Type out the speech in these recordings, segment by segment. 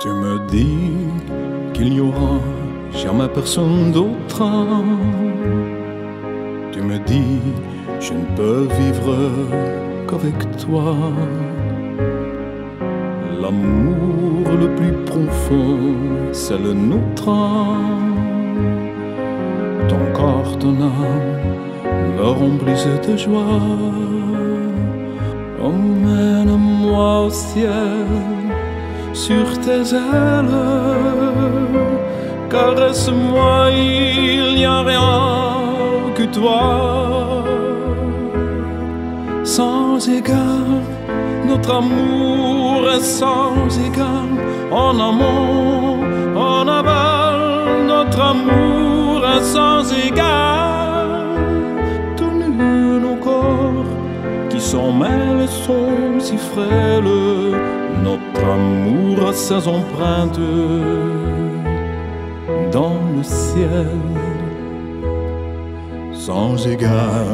Tu me dis qu'il n'y aura jamais personne d'autre. Tu me dis je ne peux vivre qu'avec toi. L'amour le plus profond, c'est le nôtre. Ton corps, ton âme me remplissent de joie. Emmène-moi au ciel sur tes ailes, caresse-moi, il n'y a rien que toi. Sans égal, notre amour est sans égal. En amont, en aval, notre amour est sans égal. Tout nu, nos corps qui s'en mêlent sont si frêles. Notre amour a ses empreintes dans le ciel sans égal.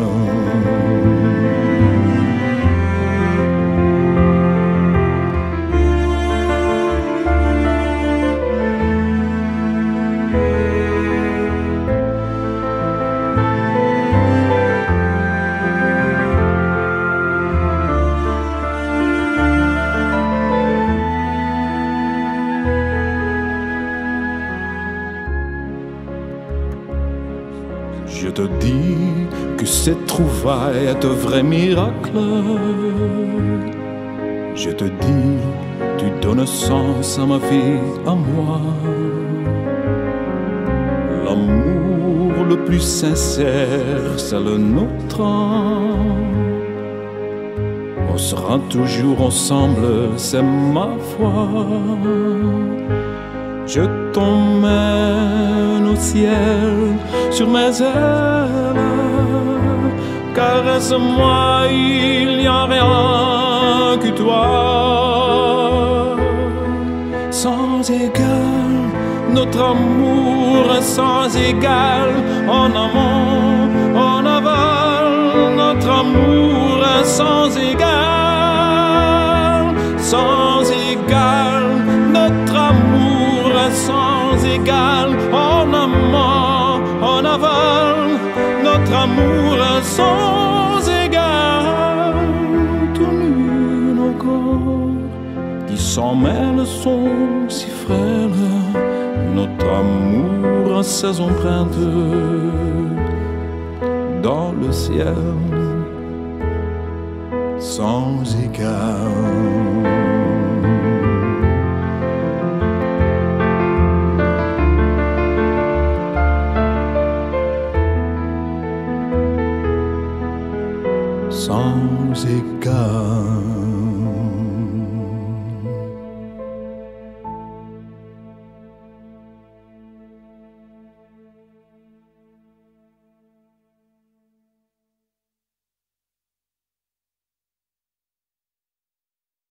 Je te dis que cette trouvaille est un vrai miracle. Je te dis, tu donnes sens à ma vie, à moi. L'amour le plus sincère, c'est le nôtre. On sera toujours ensemble, c'est ma foi. Je t'emmène au ciel sur mes ailes, caresse-moi, il n'y a rien que toi. Sans égal, notre amour est sans égal. En amont, en aval, notre amour est sans égal. Sans égal, notre amour est sans égal. En amont, en aval, notre amour est sans égal. Tout nu, nos corps qui s'en mêlent sont si frêles. Notre amour a ses empreintes dans le ciel sans égal. Sans égal.